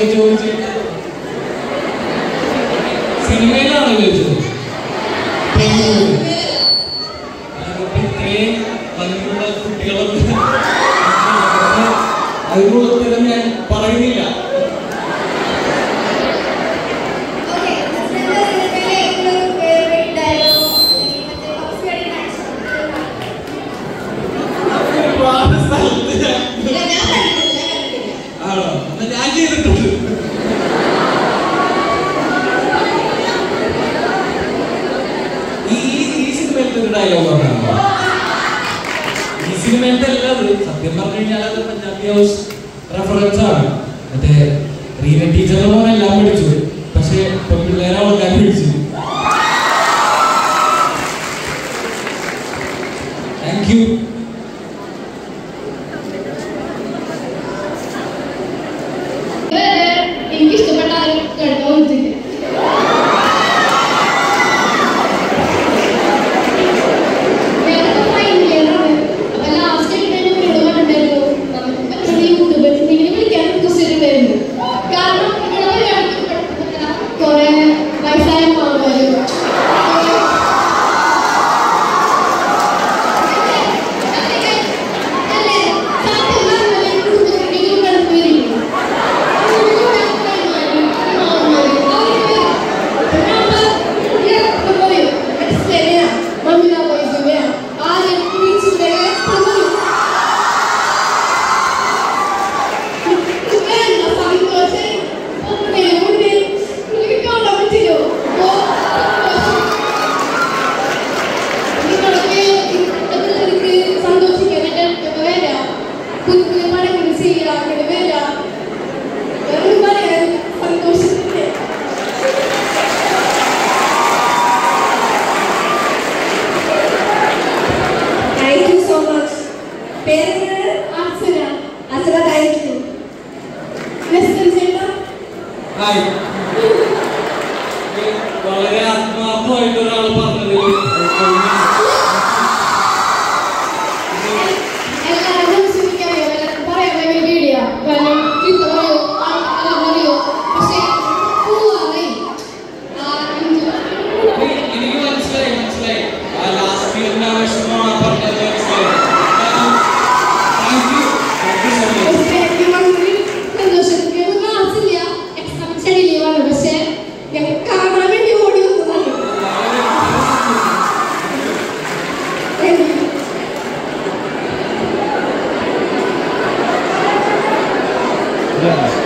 ചോദിച്ചിട്ട് സിനിമയിലാണോ ചോദിച്ചത്? ഇത്രയും ഭംഗിയുള്ള കുട്ടികളൊന്നും അതിനുള്ള ഉത്തരം ഞാൻ പറയുന്നില്ല. ആണോ? ഞാൻ ചെയ്തിട്ടുണ്ട്. ഈ സിനിമയിലത്തെ ഒരു ഡയലോഗ് പറഞ്ഞോ? ഈ സിനിമയിലത്തെ എല്ലാവരും സത്യം പറഞ്ഞു കഴിഞ്ഞാൽ അത് പഞ്ചാബി ഹൗസ് റെഫറൻസ് ആണ്. മറ്റേ റീന ടീച്ചറിന്റെ മോനെ എല്ലാം പിടിച്ചു, പക്ഷെ പിള്ളേരെ ആൾക്കാർ പിടിച്ചു. Thank you. എനിക്കിഷ്ടപ്പെട്ട ആരും കേട്ടോ വളരെ ആത്മാർത്ഥമായിട്ട് ഒരാൾ പറഞ്ഞത് എനിക്ക് മനസ്സിലായി. ആ ലാസ്റ്റ് ഇയറിന്റെ ആവശ്യമാണ് പറഞ്ഞത്. മനസ്സിലായി. Yeah.